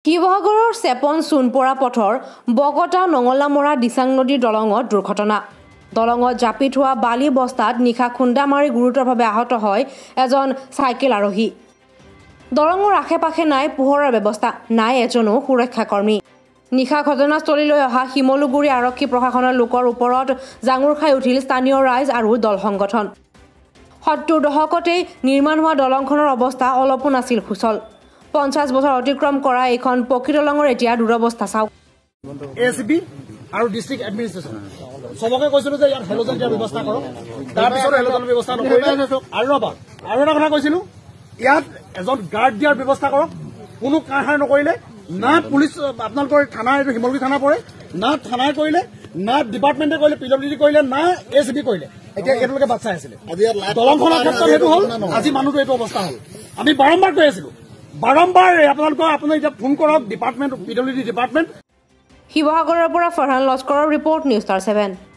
শিৱসাগৰৰ চেপন সোণপৰা পথৰ বগতা নঙলামৰা দিচাং নদীৰ দলঙত দুৰ্ঘটনা। দলঙত জাপি থোৱা বালি বস্তাত নিশা খুন্দা মাৰি গুৰুতৰভাৱে আহত হয় এজন চাইকেল আৰোহী। দলঙৰ আশে-পাশে নাই পোহৰৰ ব্যৱস্থা, নাই এজনো সুৰক্ষাকৰ্মী। নিশা ঘটনাস্থলীলৈ অহা শিমলুগুৰি আৰক্ষী প্ৰশাসনৰ লোকৰ ওপৰত জাঙুৰ খাই উঠিল স্থানীয় ৰাইজ আৰু দল সংগঠন। ৭০ দশকতেই নিৰ্মাণ হোৱা দলংখনৰ অৱস্থা অলপো নাছিল সুচল। ৫০ বছৰ অতিক্ৰম কৰা এইখন পকী দলঙৰ এতিয়া দুৰৱস্থা চাওক। এএছবি আৰু ডিষ্ট্ৰিক্ট এডমিনিষ্ট্ৰেশ্যন সবকে কৈছিলো যে ইয়াত হেলোজেন দিয়াৰ ব্যৱস্থা কৰক, তাৰপিছত হেলোজেনৰ ব্যৱস্থা নকৰিলে আৰু এটা কথা কৈছিলো ইয়াত এজন গাৰ্ড দিয়াৰ ব্যৱস্থা কৰক। কোনো কাৰহাৰ নকৰিলে, না পুলিচ আপোনালোকৰ থানা, এইটো শিমলুগুৰি থানা পৰে, না থানাই কৰিলে, না ডিপাৰ্টমেণ্টে কৰিলে, পিডব্লিউডি কৰিলে, না এএছবি কৰিলে। এতিয়া এতিয়ালৈকে বাট চাই আছিলে। দলংখনৰ ক্ষেত্ৰত সেইটো হ'ল, আজি মানুহটো এইটো অৱস্থা হ'ল। আমি বাৰম্বাৰ কৈ আছিলো, বাৰম্বাৰ আপুনি এতিয়া ফোন কৰক ডিপাৰ্টমেণ্ট, পিডব্লিউডি ডিপাৰ্টমেণ্ট। শিৱসাগৰৰ পৰা ফৰহান লস্কৰৰ ৰিপৰ্ট, নিউজ ষ্টাৰ 7।